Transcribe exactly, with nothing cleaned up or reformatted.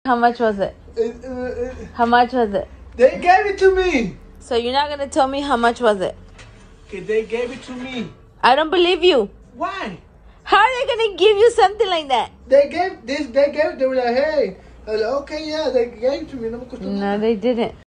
How much was it? Uh, uh, How much was it? They gave it to me. So you're not going to tell me how much was it? Okay, they gave it to me. I don't believe you. Why? How are they going to give you something like that? They gave this. They gave. They were like, hey. I was like, okay, yeah, they gave it to me. No, they didn't.